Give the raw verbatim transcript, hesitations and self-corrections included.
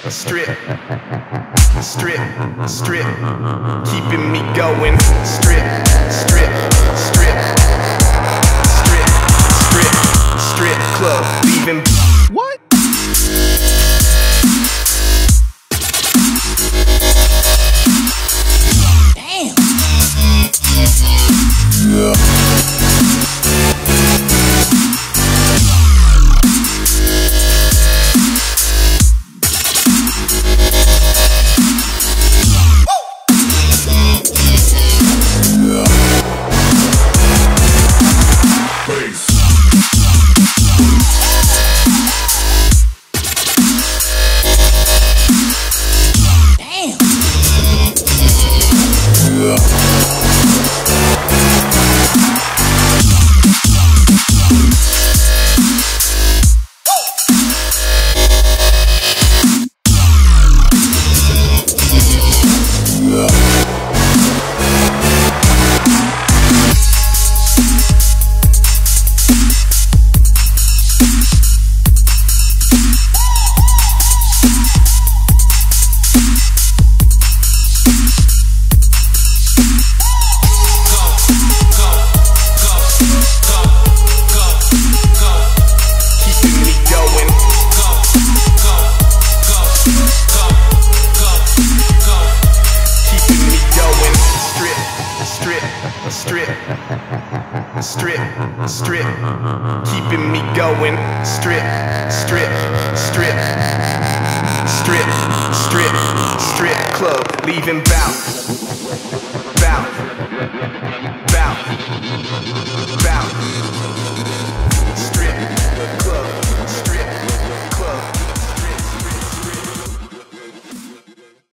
strip, strip, strip, keeping me going. Strip, strip, strip, strip, strip, strip club, leaving. What? Damn. Strip, strip, keeping me going. Strip, strip, strip, strip, strip, strip club, leaving bout.